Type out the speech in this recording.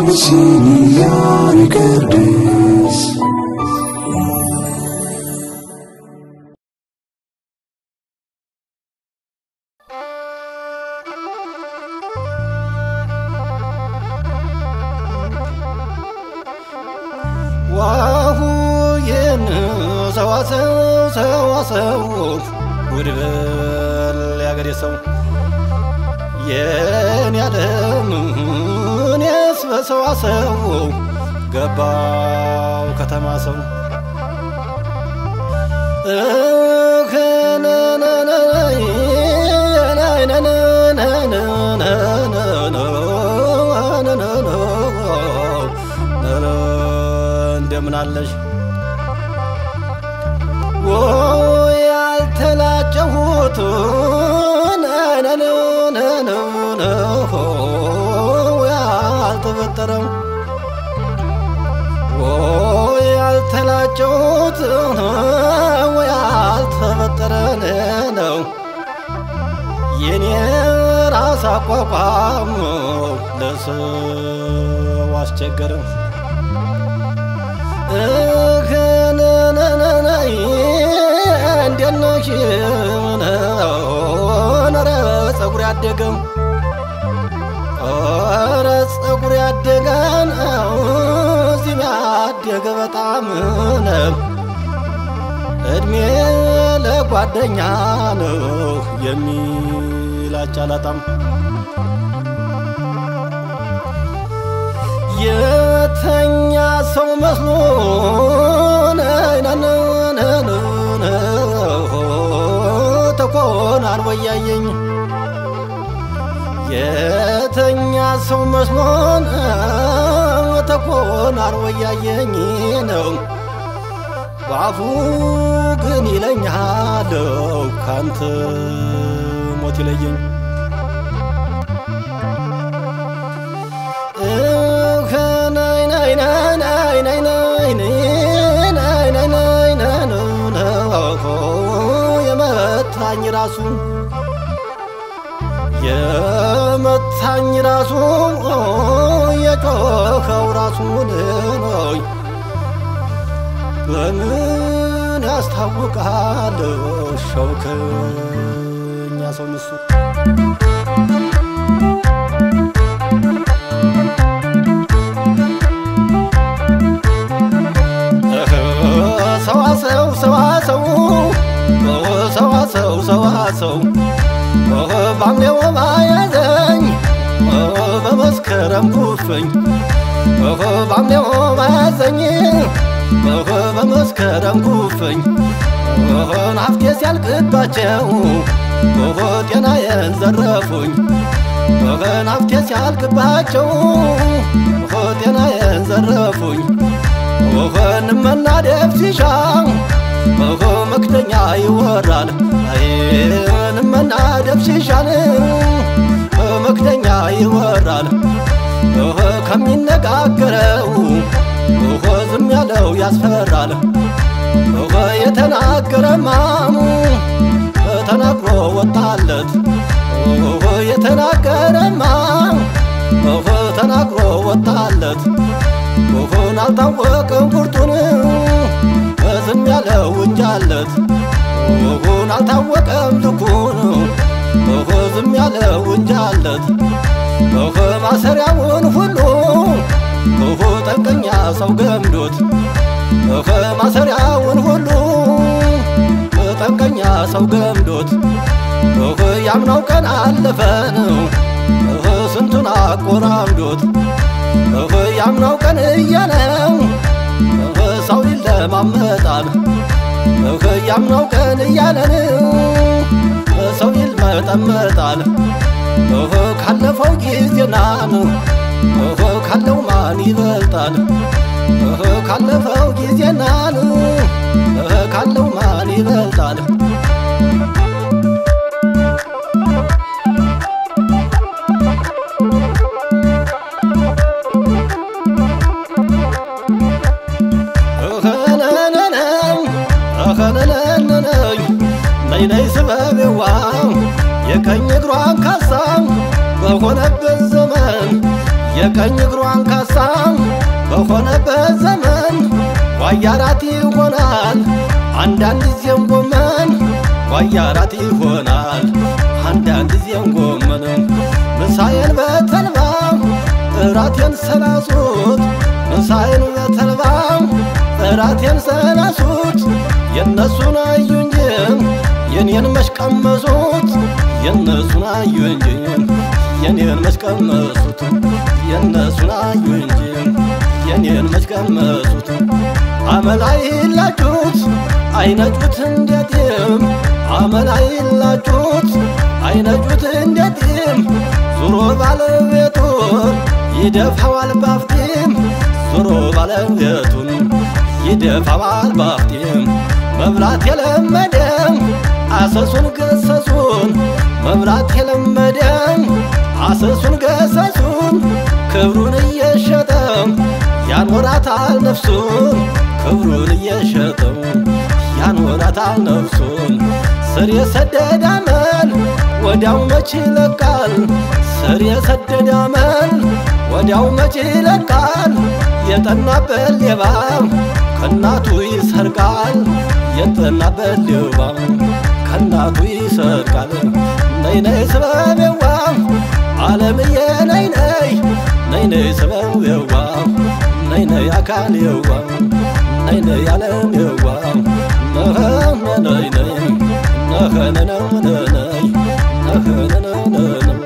Abyssinia Records. ዋሁየን ሰዋሰው ውድበል ያገሬ ሰው የኔ ዓለም እኔስ በሰዋሰው ገባው ከተማ ሰው እንደምናለሽ ወይ አልተላጨሁት ያልተፈጠረው ወይ አልተላጨሁት ያልተፈጠረ ነው የኔ ራስ አቋቋም ለሰው አስቸገረው እንደነሽ ኧረ ፀጉር ያደገው ኧረ ፀጉር ያደገን እዚህም ያደገ በጣም ነው እድሜ ለጓደኛ ነው የሚላች አላጣም የተኛ ሰው መስሎ ተኮናን ወያየኝ የተኛ ሰው መስሎን ተኮናን ወያየኝ ነው ባፉ ግን ይለኛል ካንተ ሞት ይለየኝ የመታኝ ራሱ የጮኸው ራሱን ነው በምን ያስታውቃል ሸውከኛ ሰው ምሱ ሰዋሰው ባምሌው ባያዘኝ በመስከረም ኩፍኝ ባምሌው ባያዘኝ በመስከረም ኩፍኝ ናፍቄ ሲያልቅባቸው ጤናዬን ዘረፉኝ ናፍቄ ሲያልቅባቸው ጤናዬን ዘረፉኝ እንመናደፍ ሲሻ መክተኛ ይወራል እንመናደፍ ሲሻን መክተኛ ይወራል ከሚነጋገረው ዝም ያለው ያስፈራል የተናገረማ ተናግሮ ወጣለት የተናገረማ ተናግሮ ወጣለት አልታወቀም ቁርጡን ዝም ያለው እንጃለት አልታወቀም ልኩን ዝም ያለው እንጃለት ማሰሪያውን ሁሉ ጠንቀኛ ሰው ገምዶት ማሰሪያውን ሁሉ ጠንቀኛ ሰው ገምዶት ያምናው ቀን አለፈን ስንቱን አቆራምዶት ያምናው ቀን እያለው ሰው ይለማመጣል ያምናው ቀን እያለን ሰው ይልመጠመጣል ካለፈው ጊዜና ካለው ማን ይበልጣል ካለፈው ጊዜና ካለው ማን ይበልጣል ነይ ስበቤዋ የቀኝ እግሯን ካሳ በሆነበት ዘመን የቀኝ እግሯን ካሳም በሆነበት ዘመን ዋያራት ይሆናል አንዳንድ ጊዜም ጎመን ዋያራት ይሆናል አንዳንድ ጊዜም ጎመን ምሳዬን በተልባ እራቴን ሰላሱት ምሳዬን በተልባ እራቴን ሰላሱት የነሱን አዩ እንጂ የኔን መሽቀመሱት የነሱን አዩ እንጂ የኔን መሽቀመሱት የነሱን አዩ እንጂ የኔን መሽቀመሱት አመላይላችሁት አይነጩት እንዴትም አመላይላችሁት አይነጩት እንዴትም ዙሮ ባለቤቱን ይደፋዋል ባፍቲም ዙሮ ባለቤቱን ይደፋዋል ባፍቲም መብላት የለመደም አሰሱን ገሰሱን መብላት የለመደም አሰሱን ገሰሱን ክብሩን እየሸጠም ያኖራታል ነፍሱን ክብሩን እየሸጠው ያኖራታል ነፍሱን ስር የሰደደ አመል ወዲያው መች ይለቃል ስር የሰደደ አመል ወዲያው መች ይለቃል የጠናበት ሌባ ከናቱ ይሰርቃል የጠናበት ሌባ ከናቱ ይሰርቃል ነይ ነይ ሰበቤዋ ዓለምዬ ነይ ነይ ነይ ነይ ሰበቤዋ ነይ ነይ አካሌዋ ነይ ነይ ዓለምዬዋ ነይ ነይ ነይ ነይ ነይ ነይ